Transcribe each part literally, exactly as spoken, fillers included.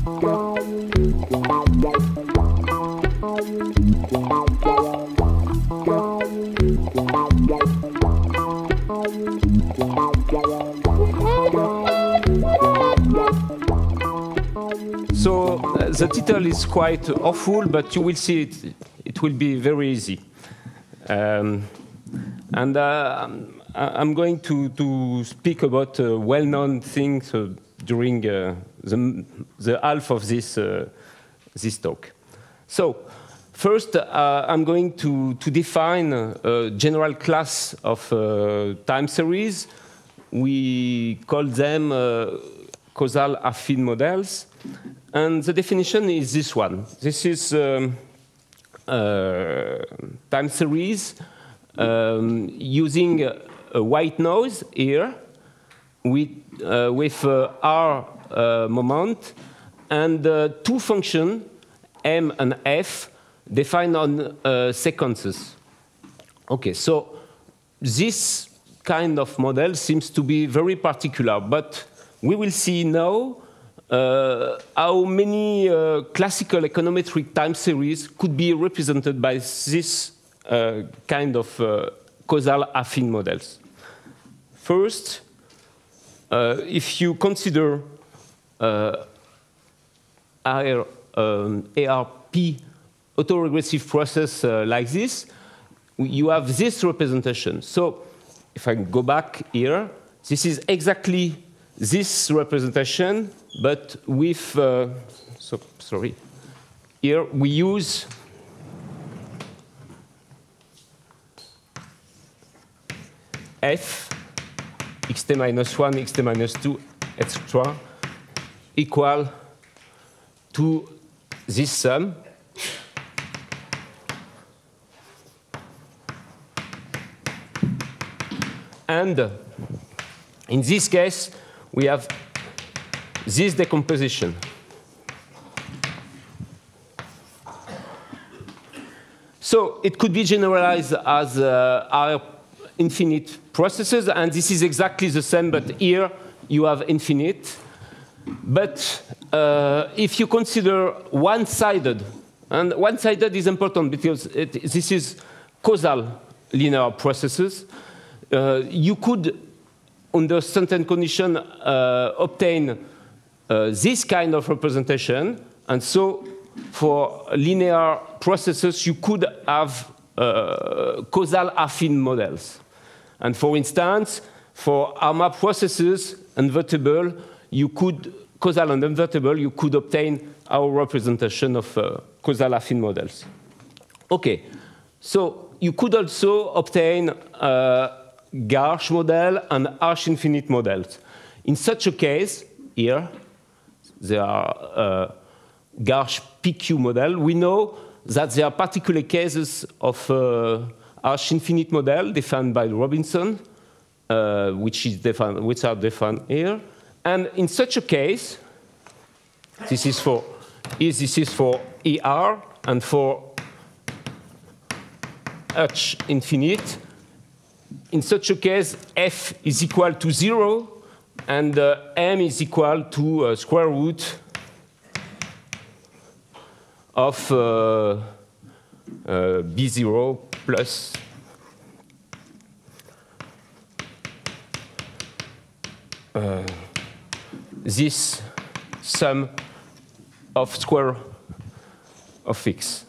So uh, the title is quite awful, but you will see it. It will be very easy. Um, and uh, I'm going to, to speak about uh, well-known things uh, during uh, the, the half of this, uh, this talk. So first, uh, I'm going to, to define a general class of uh, time series. We call them uh, causal affine models. And the definition is this one. This is um, uh, time series um, using a, a white noise here with, uh, with uh, R uh, moment and uh, two functions, M and F, defined on uh, sequences. OK, so this kind of model seems to be very particular, but we will see now Uh, how many uh, classical econometric time series could be represented by this uh, kind of uh, causal affine models. First, uh, if you consider uh, R, um, A R P autoregressive process uh, like this, you have this representation. So if I go back here, this is exactly this representation, but with, uh, so, sorry, here we use f, xt minus one, xt minus two, et cetera, equal to this sum. And in this case, we have this decomposition. So it could be generalized as uh, R infinite processes, and this is exactly the same, but here you have infinite. But uh, if you consider one-sided, and one-sided is important because it, this is causal linear processes, uh, you could, under certain conditions, uh, obtain uh, this kind of representation. And so for linear processes, you could have uh, causal affine models. And for instance, for ARMA processes, invertible, you could, causal and invertible, you could obtain our representation of uh, causal affine models. OK, so you could also obtain uh, Garch model and Arch-infinite models. In such a case, here, there are uh, Garch P Q model. We know that there are particular cases of uh, Arch-infinite model defined by Robinson, uh, which, is defined, which are defined here. And in such a case, this is for, this is for E R and for Arch-infinite. In such a case, f is equal to zero, and uh, m is equal to uh, square root of uh, uh, b zero plus uh, this sum of square of x.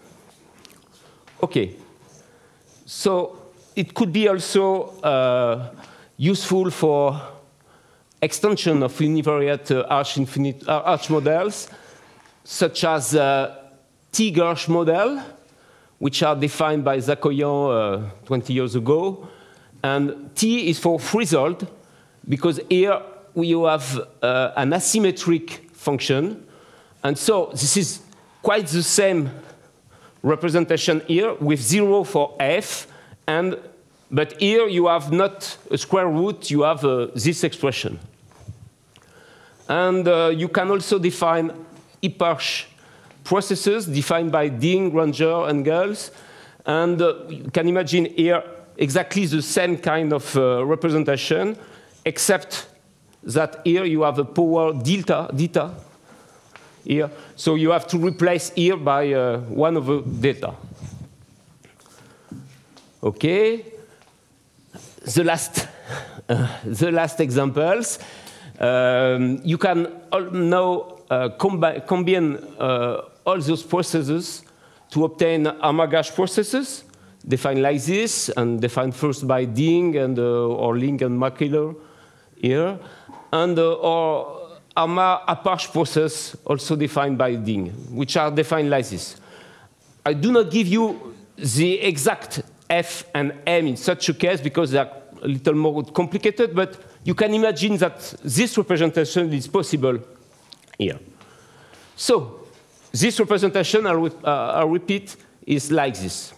OK. So it could be also uh, useful for extension of univariate uh, arch, infinite, uh, arch models, such as uh, T-Garch model, which are defined by Zakoyan uh, twenty years ago. And T is for Freshold, because here we have uh, an asymmetric function. And so this is quite the same representation here, with zero for f. And, but here you have not a square root, you have uh, this expression. And uh, you can also define eparch processes defined by Ding, Granger, and Gels. And uh, you can imagine here exactly the same kind of uh, representation, except that here you have a power delta, delta here. So you have to replace here by uh, one over delta. Okay. The last, uh, the last examples. Um, you can now uh, combi combine uh, all those processes to obtain Armagh processes, defined like this, and defined first by Ding and uh, or Link and Mackiller here, and uh, or Armagh-Apache process also defined by Ding, which are defined like this. I do not give you the exact F and M in such a case because they are a little more complicated, but you can imagine that this representation is possible here. So this representation, I'll, uh, I'll repeat, is like this.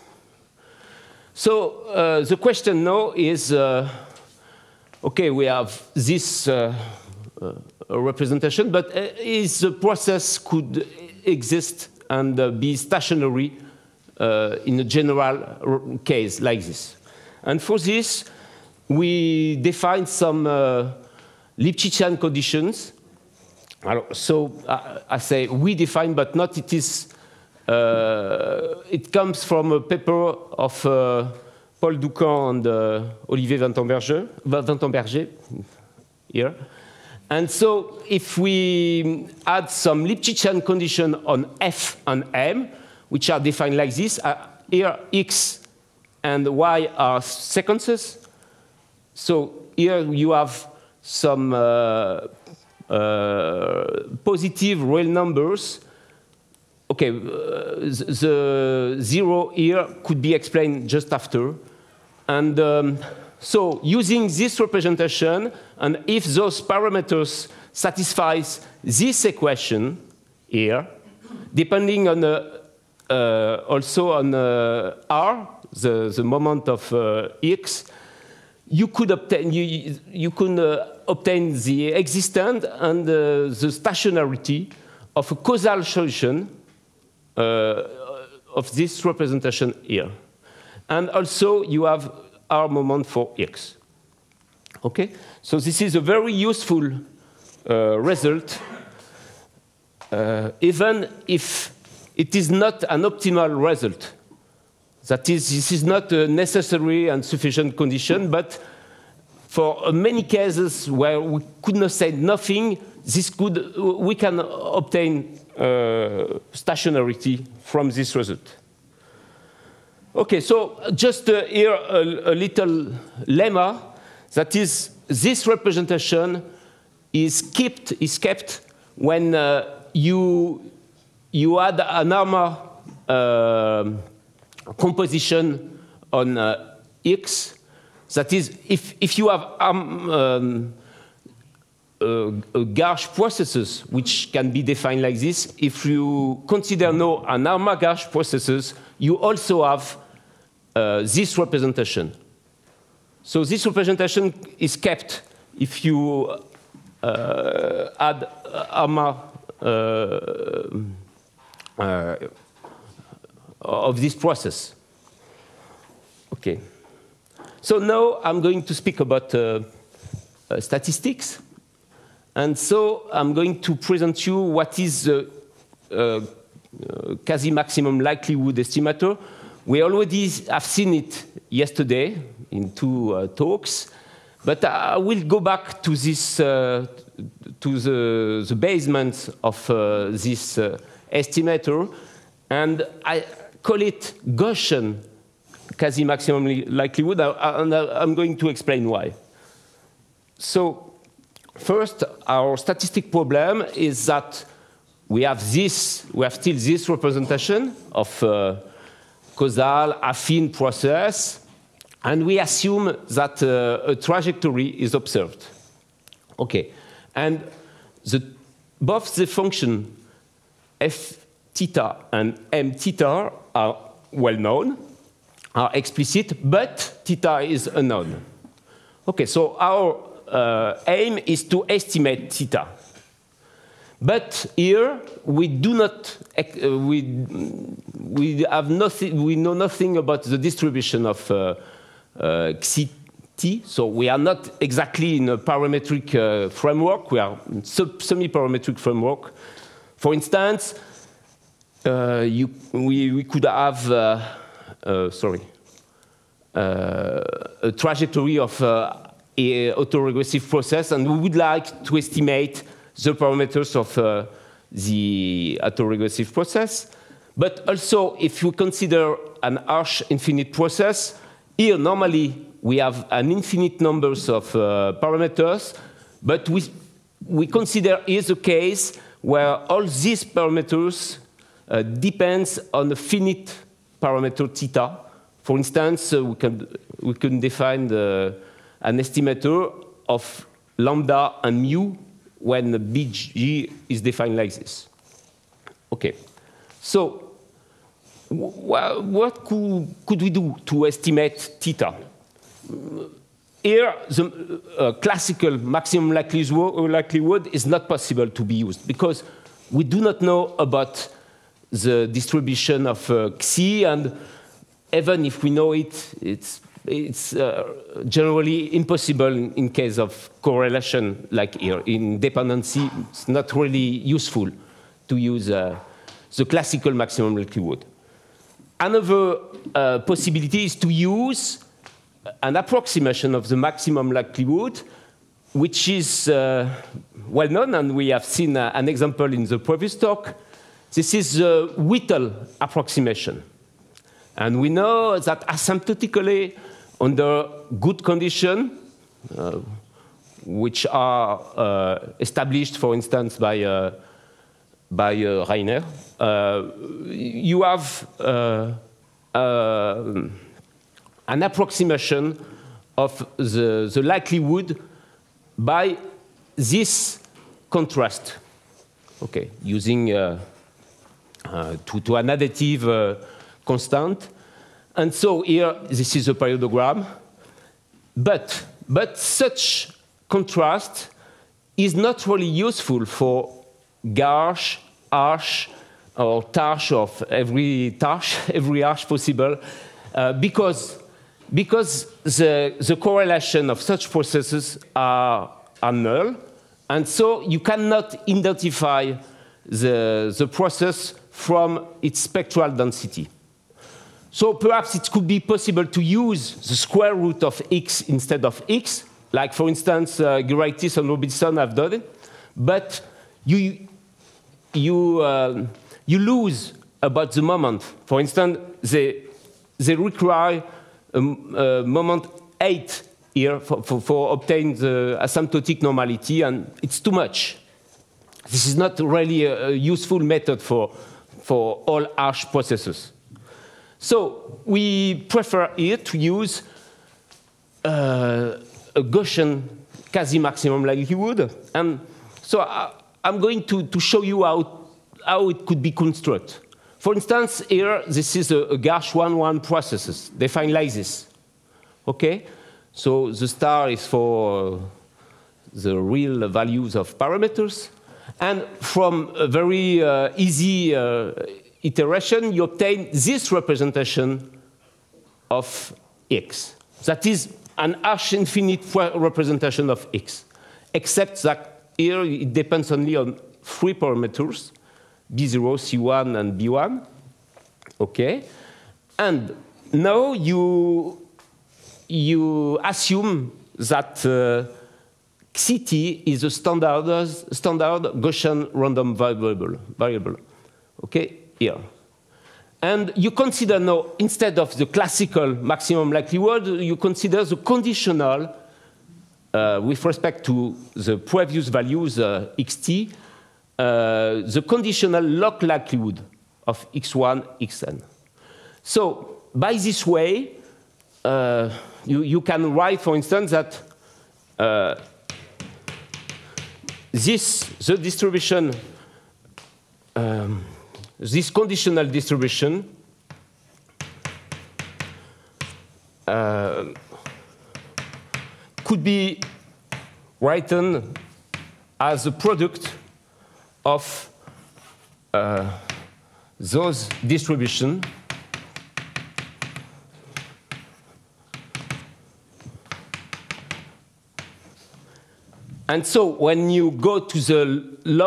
So uh, the question now is, uh, okay, we have this uh, uh, representation, but uh, is the process could exist and uh, be stationary uh, in a general case like this? And for this, we define some uh, Lipschitzian conditions. So uh, I say we define, but not it is. Uh, it comes from a paper of uh, Paul Doucan and uh, Olivier Vantemberger here. And so if we add some Lipschitzian condition on F and M, which are defined like this, uh, here X and Y are sequences. So here you have some uh, uh, positive real numbers. Okay, uh, the zero here could be explained just after. And um, so using this representation, and if those parameters satisfy this equation here, depending on uh, uh, also on uh, R, the, the moment of uh, X, you could obtain, you, you could, uh, obtain the existence and uh, the stationarity of a causal solution uh, of this representation here. And also you have R moment for X. Okay? So this is a very useful uh, result, uh, even if it is not an optimal result. That is, this is not a necessary and sufficient condition, but for many cases where we could not say nothing, this could, we can obtain uh, stationarity from this result. Okay, so just uh, here a, a little lemma, that is, this representation is kept, is kept when uh, you, you add an Armagh uh, composition on uh, X. That is, if, if you have um, um, uh, gauge processes, which can be defined like this, if you consider now an Armagh gauge processes, you also have uh, this representation. So this representation is kept if you uh, add Armagh uh, uh, of this process. Okay. So now I'm going to speak about uh, uh, statistics. And so I'm going to present you what is the uh, uh, quasi-maximum likelihood estimator. We already have seen it yesterday in two uh, talks, but I will go back to this, uh, to the, the basement of uh, this uh, estimator, and I call it Gaussian quasi-maximum likelihood, and I'm going to explain why. So first, our statistic problem is that we have this, we have still this representation of uh, causal affine process, and we assume that uh, a trajectory is observed. Okay, and the, both the function f theta and m theta are well known, are explicit, but theta is unknown. Okay, so our uh, aim is to estimate theta. But here we do not, uh, we, we have nothing, we know nothing about the distribution of uh, uh, xi t, so we are not exactly in a parametric uh, framework, we are in semi-parametric framework. For instance, uh, you, we, we could have, uh, uh, sorry, uh, a trajectory of uh, an autoregressive process, and we would like to estimate the parameters of uh, the autoregressive process. But also, if you consider an Arch infinite process, here normally we have an infinite numbers of uh, parameters, but we, we consider here the case where all these parameters uh, depends on a finite parameter theta. For instance, uh, we, can, we can define the, an estimator of lambda and mu when the B G is defined like this. Okay, so what could, could we do to estimate theta? Here, the uh, classical maximum likelihood is not possible to be used because we do not know about the distribution of uh, Xi, and even if we know it, it's, it's uh, generally impossible in, in case of correlation like here. In dependency, it's not really useful to use uh, the classical maximum likelihood. Another uh, possibility is to use an approximation of the maximum likelihood, which is uh, well known, and we have seen uh, an example in the previous talk. This is the Whittle approximation. And we know that asymptotically, under good conditions, uh, which are uh, established, for instance, by uh, by uh, Reiner, uh, you have uh, uh, an approximation of the, the likelihood by this contrast, okay, using uh, uh, to, to an additive uh, constant. And so here, this is a periodogram. But, but such contrast is not really useful for gauge, arch, or Tarsh of every Tarsh, every arch possible, uh, because, because the, the correlation of such processes are, are null, and so you cannot identify the, the process from its spectral density. So perhaps it could be possible to use the square root of x instead of x, like for instance, uh, Geraghty and Robinson have done it, but you, you, uh, you lose about the moment. For instance, they, they require a, a moment eight here for, for, for obtaining the asymptotic normality, and it's too much. This is not really a, a useful method for, for all Arch processes. So we prefer here to use uh, a Gaussian quasi-maximum likelihood, and so I, I'm going to, to show you how, how it could be constructed. For instance, here, this is a, a Garch one one processes, defined like this. Okay? So the star is for the real values of parameters, and from a very uh, easy uh, iteration, you obtain this representation of x. That is an Arch infinite representation of x, except that here it depends only on three parameters, B zero, C one, and B one. Okay? And now you, you assume that uh, Xi t is a standard, standard Gaussian random variable. variable. Okay? Here. And you consider now, instead of the classical maximum likelihood, you consider the conditional uh, with respect to the previous values, uh, xt, uh, the conditional log likelihood of x one, xn. So by this way, uh, you, you can write, for instance, that uh, this, the distribution, um, this conditional distribution uh, could be written as a product of uh, those distributions and so when you go to the log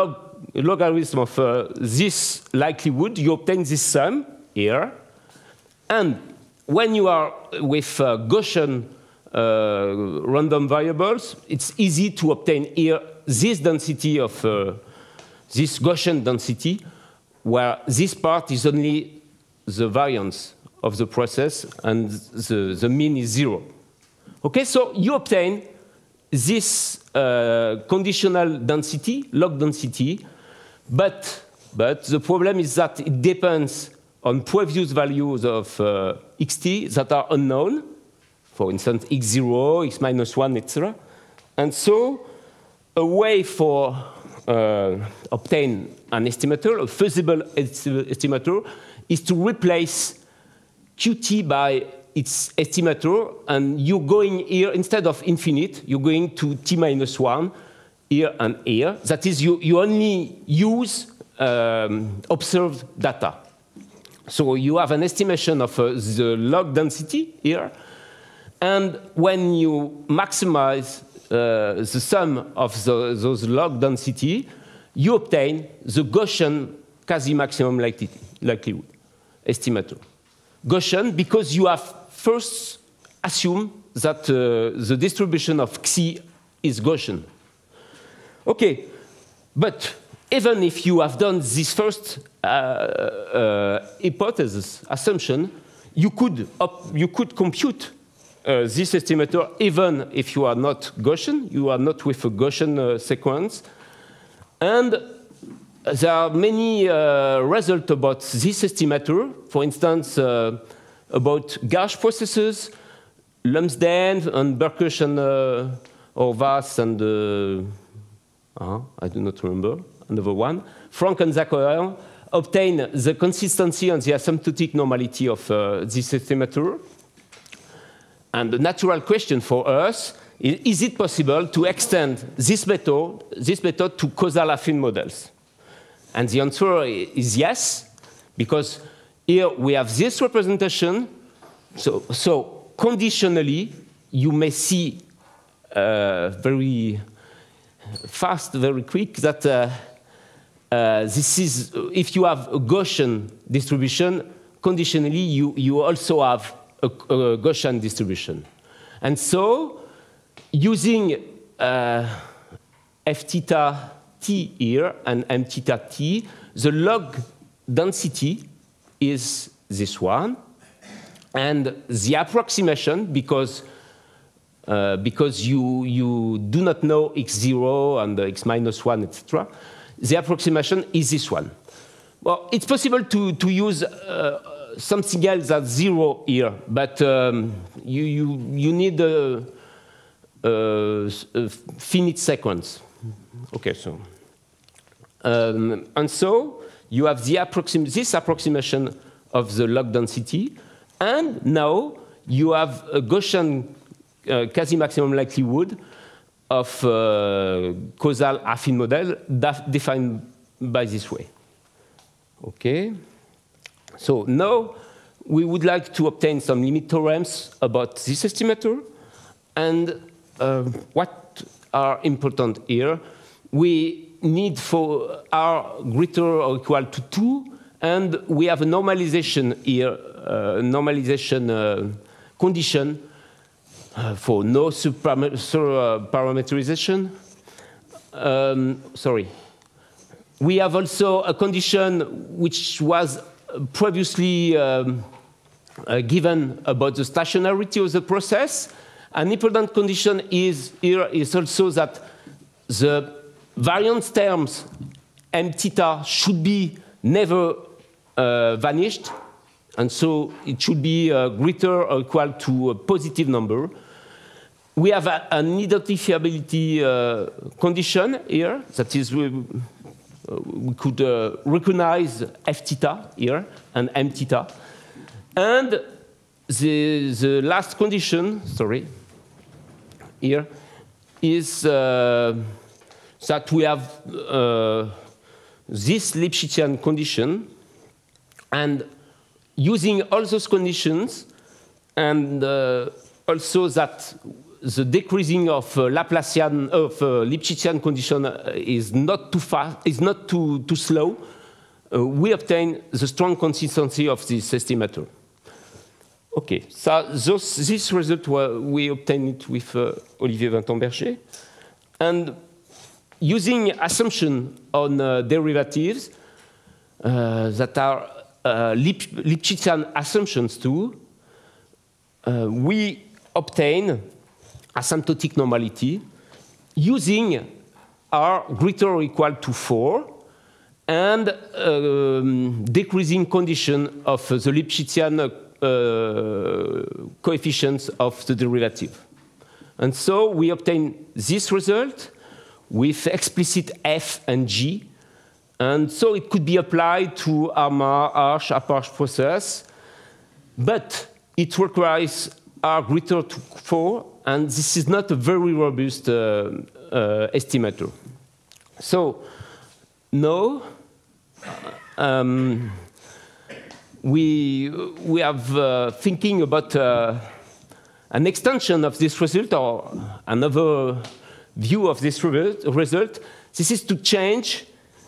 logarithm of uh, this likelihood, you obtain this sum here. And when you are with uh, Gaussian uh, random variables, it's easy to obtain here this density of uh, this Gaussian density, where this part is only the variance of the process and the, the mean is zero. Okay, so you obtain this uh, conditional density, log density, but, but the problem is that it depends on previous values of uh, xt that are unknown, for instance, x zero, x minus one, et cetera. And so a way for uh, obtain an estimator, a feasible estimator, is to replace qt by its estimator, and you're going here, instead of infinite, you're going to t minus one, here and here. That is, you, you only use um, observed data. So you have an estimation of uh, the log density here, and when you maximize uh, the sum of the, those log density, you obtain the Gaussian quasi-maximum likelihood estimator. Gaussian, because you have first assume that uh, the distribution of xi is Gaussian. Okay, but even if you have done this first uh, uh, hypothesis assumption, you could, up, you could compute uh, this estimator even if you are not Gaussian, you are not with a Gaussian uh, sequence. And there are many uh, results about this estimator. For instance, uh, about gauge processes, Lumsden and Burkish and uh, Horvath and uh, uh, I do not remember another one. Frank and Zachoer obtain the consistency and the asymptotic normality of uh, this estimator. And the natural question for us is: is it possible to extend this method, this method to causal affine models? And the answer is yes, because here we have this representation. So, so conditionally, you may see uh, very fast, very quick, that uh, uh, this is, if you have a Gaussian distribution, conditionally, you, you also have a, a Gaussian distribution. And so, using uh, f theta t here and m theta t, the log density is this one, and the approximation, because uh, because you you do not know x zero and x minus one, et cetera, the approximation is this one. Well, it's possible to to use uh, something else as zero here, but um, you you you need a, a, a finite sequence. Okay, so. Um, and so you have the approxim this approximation of the log density, and now you have a Gaussian uh, quasi-maximum likelihood of uh, causal affine model defined by this way. Okay. So now we would like to obtain some limit theorems about this estimator, and uh, what are important here. We need for r greater or equal to two, and we have a normalization here, uh, normalization uh, condition uh, for no subparameterization. Um, sorry. We have also a condition which was previously um, uh, given about the stationarity of the process. An important condition is here is also that the variance terms m theta should be never uh, vanished, and so it should be uh, greater or equal to a positive number. We have a, an identifiability uh, condition here, that is, we, uh, we could uh, recognize f theta here and m theta. And the, the last condition, sorry, here, is uh, that we have uh, this Lipschitzian condition, and using all those conditions, and uh, also that the decreasing of uh, Laplacian of uh, Lipschitzian condition is not too fast, is not too too slow, uh, we obtain the strong consistency of this estimator. Okay, so those, this result we obtained it with uh, Olivier Vinton-Berger, and using assumption on uh, derivatives uh, that are uh, Lip Lipschitzian assumptions too, uh, we obtain asymptotic normality using R greater or equal to four and um, decreasing condition of the Lipschitzian uh, coefficients of the derivative. And so we obtain this result with explicit F and G. And so it could be applied to Armagh Arch process, but it requires R greater to four, and this is not a very robust uh, uh, estimator. So now um, we, we have uh, thinking about uh, an extension of this result or another view of this result. This is to change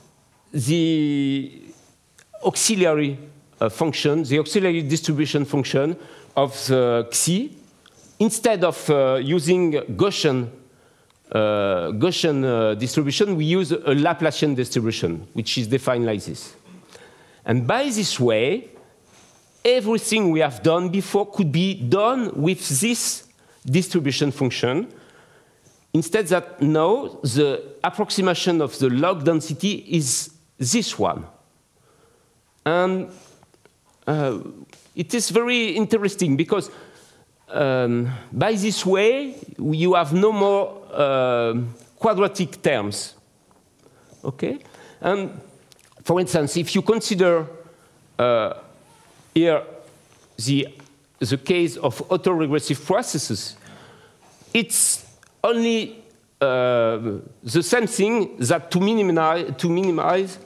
the auxiliary uh, function, the auxiliary distribution function of the Xi. Instead of uh, using Gaussian, uh, Gaussian uh, distribution, we use a Laplacian distribution, which is defined like this. And by this way, everything we have done before could be done with this distribution function. Instead that now the approximation of the log density is this one. And uh, it is very interesting because um, by this way you have no more uh, quadratic terms. Okay? And for instance, if you consider uh, here the, the case of autoregressive processes, it's only uh, the same thing that to minimize, to minimize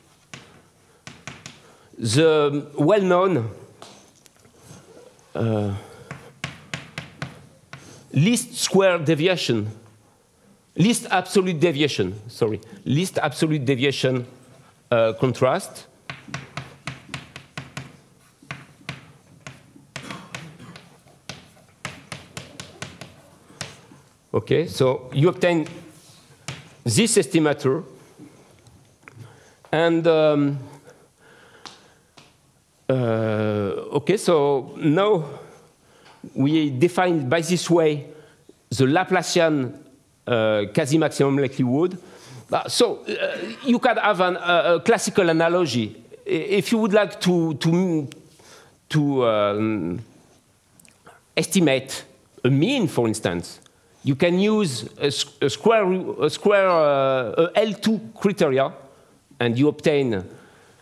the well-known uh, least square deviation, least absolute deviation, sorry, least absolute deviation uh, contrast. Okay, so you obtain this estimator, and um, uh, okay, so now we define by this way the Laplacian uh, quasi-maximum likelihood. Uh, so uh, you can have an, uh, a classical analogy. If you would like to to to um, estimate a mean, for instance, you can use a, a square, a square uh, a L two criteria, and you obtain uh,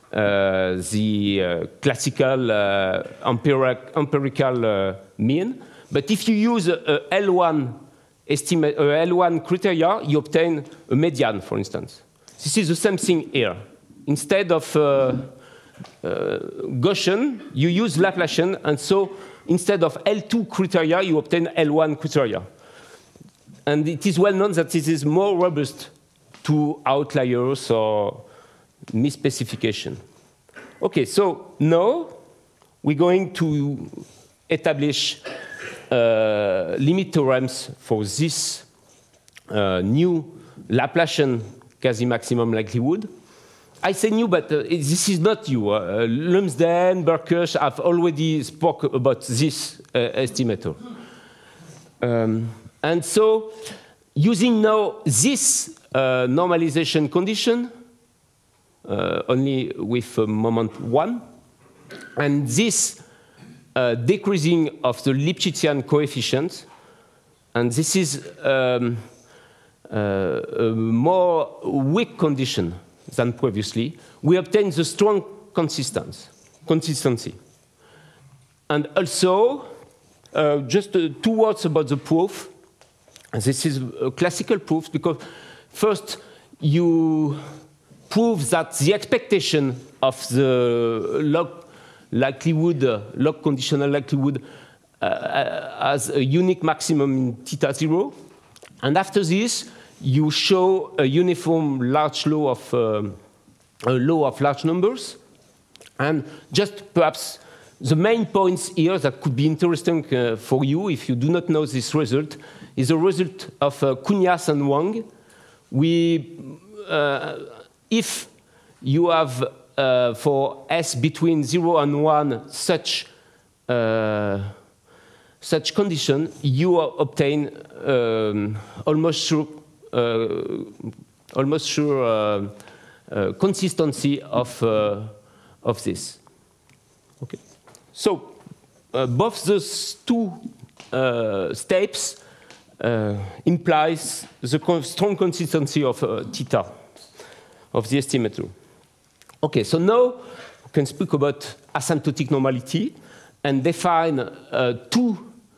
the uh, classical uh, empiric, empirical uh, mean. But if you use a, a L one estimate, a L one criteria, you obtain a median, for instance. This is the same thing here. Instead of uh, uh, Gaussian, you use Laplacian, and so instead of L two criteria, you obtain L one criteria. And it is well known that this is more robust to outliers or misspecification. Okay, so now we're going to establish uh, limit theorems for this uh, new Laplacian quasi-maximum likelihood. I say new, but uh, this is not new. Uh, Lumsden, Burkers have already spoke about this uh, estimator. Um, And so, using now this uh, normalization condition, uh, only with uh, moment one, and this uh, decreasing of the Lipschitzian coefficient, and this is um, uh, a more weak condition than previously, we obtain the strong consistency. consistency. And also, uh, just uh, two words about the proof. This is a classical proof because first you prove that the expectation of the log likelihood, uh, log conditional likelihood uh, as a unique maximum in theta zero. And after this, you show a uniform large law of, um, a law of large numbers. And just perhaps the main points here that could be interesting uh, for you if you do not know this result is the result of uh, Kunyas and Wang. We, uh, if you have uh, for S between zero and one such uh, such condition, you obtain um, almost sure uh, almost sure uh, uh, consistency of uh, of this. Okay. So uh, both those two uh, steps uh, implies the con strong consistency of uh, theta of the estimator. Okay, so now we can speak about asymptotic normality and define uh, two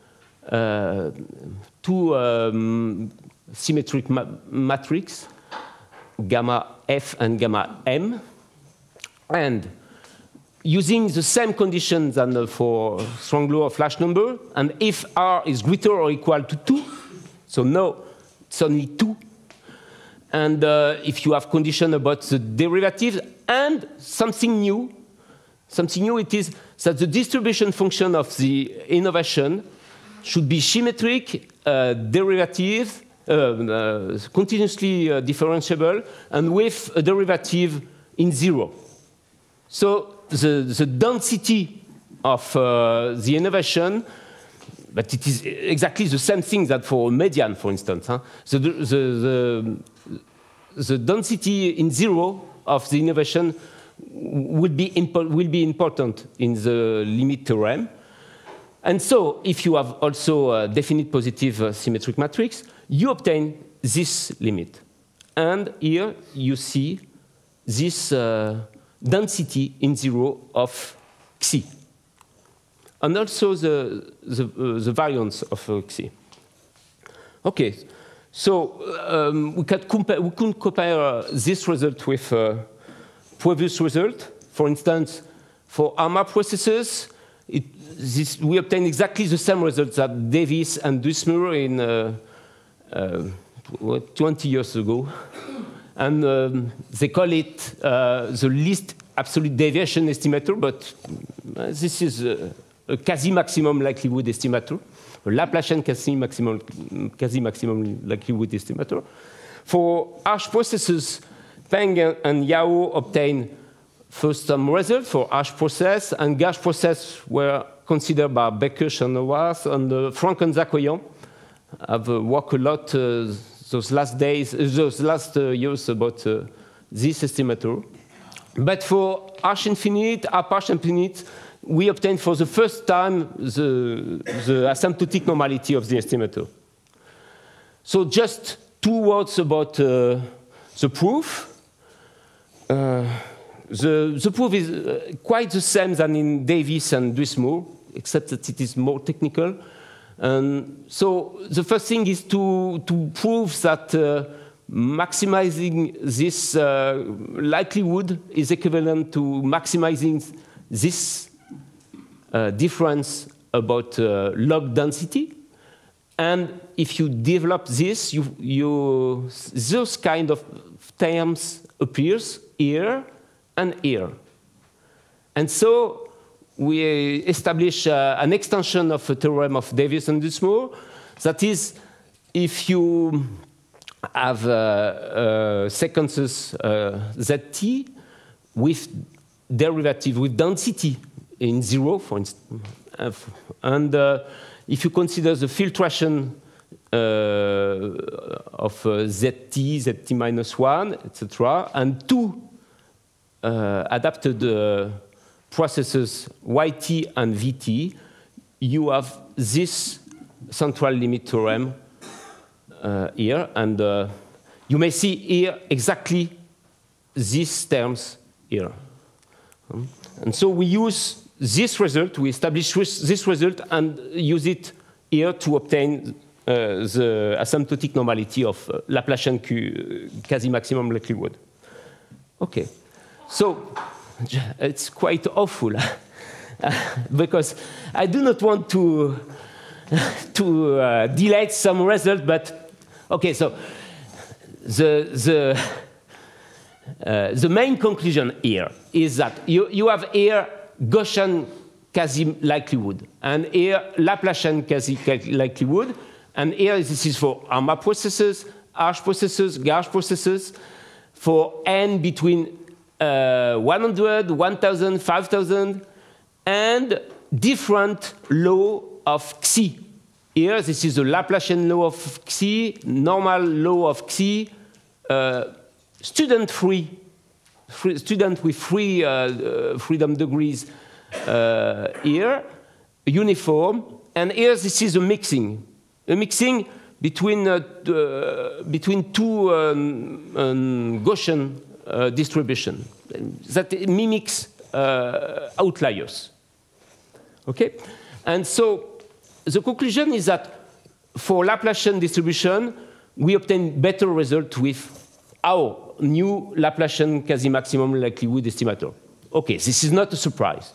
uh, two um, symmetric ma matrix, gamma F and gamma M, and using the same conditions than for strong law of large number, and if R is greater or equal to two, so now it's only two, and uh, if you have condition about the derivatives, and something new, something new it is that the distribution function of the innovation should be symmetric, uh, derivative, uh, uh, continuously uh, differentiable, and with a derivative in zero. So the, the density of uh, the innovation, but it is exactly the same thing that for a median, for instance. Huh? So the, the, the, the density in zero of the innovation will be, will be important in the limit theorem. And so if you have also a definite positive uh, symmetric matrix, you obtain this limit. And here you see this uh, density in zero of Xi, and also the, the, uh, the variance of uh, Xi. Okay, so um, we, can compare, we can compare uh, this result with uh, previous result. For instance, for ARMA processes, it, this, we obtain exactly the same results that Davis and Duismuir in uh, uh, twenty years ago. And um, they call it uh, the least absolute deviation estimator, but uh, this is a, a quasi-maximum likelihood estimator, a Laplacian quasi-maximum quasi-maximum likelihood estimator. For harsh processes, Peng and Yao obtained first some results for harsh process, and gauge process were considered by Becker and Hawass, and uh, Frank and Zakoyan have uh, worked a lot uh, those last days, uh, those last uh, years about uh, this estimator. But for harsh infinite, harsh infinite, we obtained for the first time the, the asymptotic normality of the estimator. So just two words about uh, the proof. Uh, the, the proof is uh, quite the same than in Davis and Duismuir, except that it is more technical. And so the first thing is to, to prove that uh, maximizing this uh, likelihood is equivalent to maximizing this uh, difference about uh, log density. And if you develop this, you, you, those kind of terms appears here and here. And so we establish uh, an extension of a theorem of Davis and Duismuir. That is, if you have uh, uh, sequences uh, zt with derivative, with density in zero, for instance, uh, and uh, if you consider the filtration uh, of uh, zt, zt minus one, et cetera, and two uh, adapted uh, processes yt and vt, you have this central limit theorem uh, here, and uh, you may see here exactly these terms here. Um, and so we use this result, we establish this result and use it here to obtain uh, the asymptotic normality of uh, Laplacian quasi-maximum likelihood. Okay, so it's quite awful. because I do not want to, to uh, delay some result, but okay, so the, the, uh, the main conclusion here is that you, you have here Gaussian quasi-likelihood, and here Laplacian quasi-likelihood, and here this is for ARMA processes, Arch processes, gauge processes, for n between uh, one hundred, one thousand, five thousand, and different law of Xi. Here, this is the Laplacian law of Xi, normal law of Xi, uh, student-free, free, student with free uh, freedom degrees uh, here, uniform, and here this is a mixing, a mixing between uh, uh, between two um, um, Gaussian uh, distribution that mimics uh, outliers. Okay, and so the conclusion is that for Laplacian distribution, we obtain better result with our new Laplacian quasi-maximum likelihood estimator. Okay, this is not a surprise.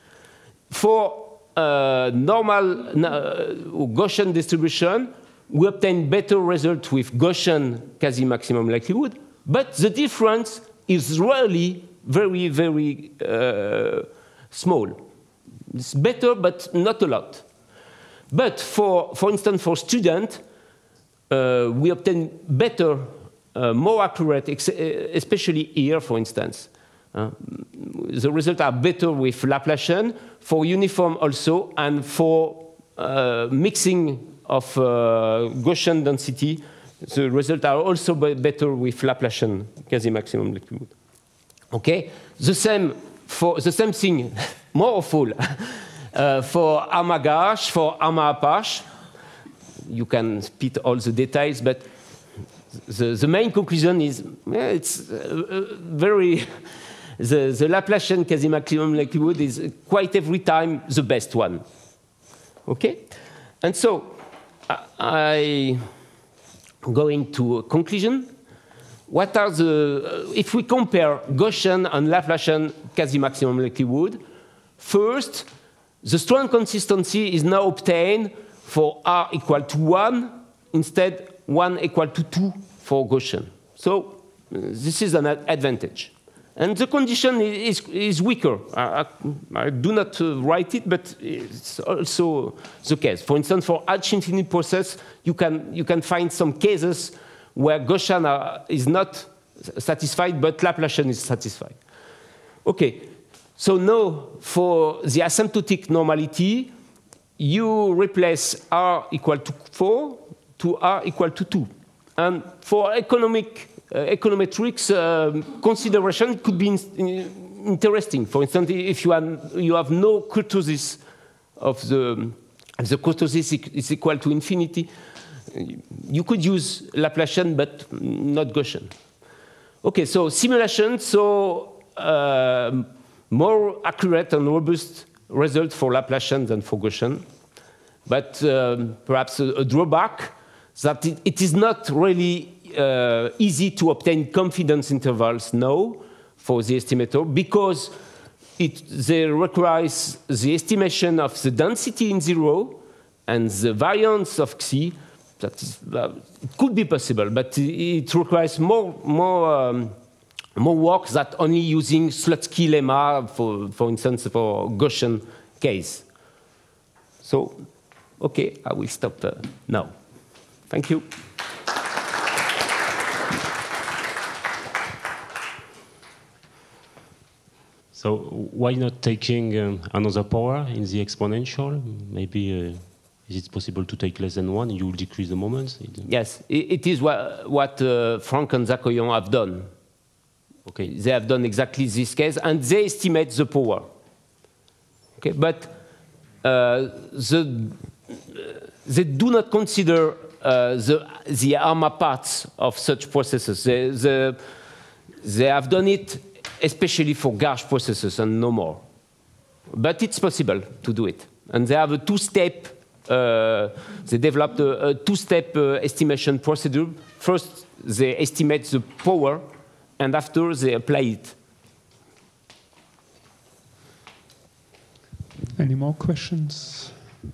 For uh, normal uh, Gaussian distribution, we obtain better result with Gaussian quasi-maximum likelihood, but the difference is really very, very uh, small. It's better, but not a lot. But for, for instance, for student, uh, we obtain better, uh, more accurate, especially here, for instance. Uh, the results are better with Laplacian, for uniform also, and for uh, mixing of uh, Gaussian density, the results are also better with Laplacian quasi-maximum likelihood. Okay, the same for the same thing, more awful, uh, for ARMA gauge, for ARMA Apache. You can spit all the details, but the, the main conclusion is yeah, it's uh, very the, the Laplacian quasi-maximum likelihood is quite every time the best one. Okay, and so. I going to a conclusion. What are the, if we compare Gaussian and Laplacian quasi-maximum likelihood, first, the strong consistency is now obtained for R equal to one, instead one equal to two for Gaussian. So uh, this is an advantage. And the condition is, is weaker. I, I, I do not uh, write it, but it's also the case. For instance, for H-infinite process, you can, you can find some cases where Gaussian are, is not satisfied, but Laplacian is satisfied. Okay, so now for the asymptotic normality, you replace R equal to four to R equal to two. And for economic Uh, econometrics uh, consideration could be in, in, interesting. For instance, if you, are, you have no kurtosis of the, if the kurtosis is equal to infinity, you could use Laplacian, but not Gaussian. Okay, so simulation, so uh, more accurate and robust result for Laplacian than for Gaussian, but um, perhaps a, a drawback that it, it is not really Uh, easy to obtain confidence intervals now for the estimator because it they requires the estimation of the density in zero and the variance of Xi. That is, uh, it could be possible, but it requires more more um, more work than only using Slutsky lemma, for for instance, for Gaussian case. So, okay, I will stop uh, now. Thank you. So why not taking um, another power in the exponential? Maybe uh, is it possible to take less than one? You will decrease the moments. Yes, it, it is what, what uh, Franck and Zakoyan have done. Okay, they have done exactly this case, and they estimate the power. Okay, but uh, the, they do not consider uh, the the ARMA parts of such processes. They, they, they have done it especially for gauge processes and no more. But it's possible to do it. And they have a two-step, uh, they developed a, a two-step uh, estimation procedure. First, they estimate the power, and after, they apply it. Any more questions?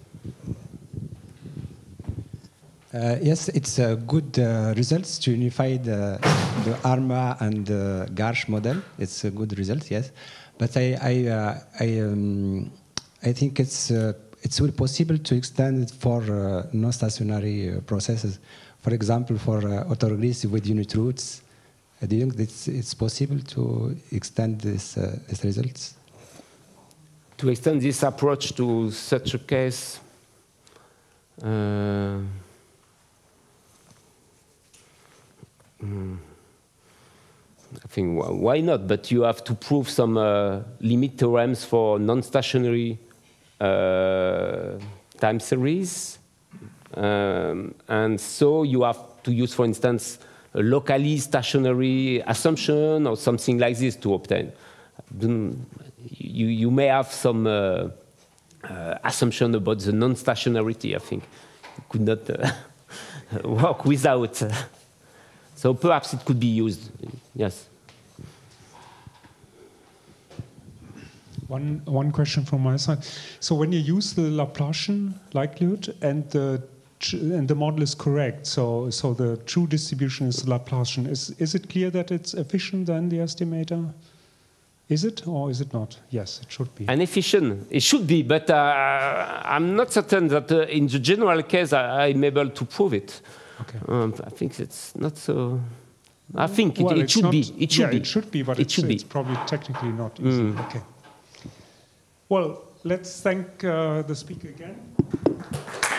Uh, yes, it's a good uh, results to unify the, the ARMA and the GARCH model. It's a good result, yes. But I, I, uh, I, um, I think it's uh, it's will possible to extend it for uh, non-stationary uh, processes. For example, for uh, autoregressive with unit roots. Uh, do you think it's, it's possible to extend this, uh, these results? To extend this approach to such a case, uh, I think why not? But you have to prove some uh, limit theorems for non-stationary uh, time series, um, and so you have to use, for instance, a locally stationary assumption or something like this to obtain. You, you may have some uh, uh, assumption about the non-stationarity. I think you could not uh, work without. Uh, so perhaps it could be used. Yes. One one question from my side. So when you use the Laplacian likelihood and the and the model is correct, so so the true distribution is Laplacian. Is is it clear that it's efficient then, the estimator? Is it or is it not? Yes, it should be. And efficient, it should be, but uh, I'm not certain that uh, in the general case I, I'm able to prove it. Okay. Um, I think it's not so. I think it, well, it should not, be. It should yeah, be. it should be, but it it's, should it's be. probably technically not easy. Mm. Okay. Well, let's thank uh, the speaker again.